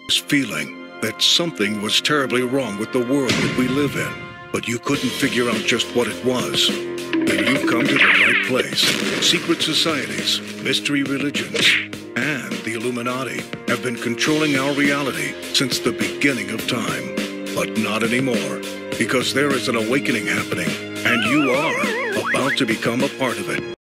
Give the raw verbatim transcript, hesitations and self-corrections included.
This feeling that something was terribly wrong with the world that we live in, but you couldn't figure out just what it was. Then you've come to the right place. Secret societies, mystery religions, and the Illuminati have been controlling our reality since the beginning of time. But not anymore, because there is an awakening happening, and you are about to become a part of it.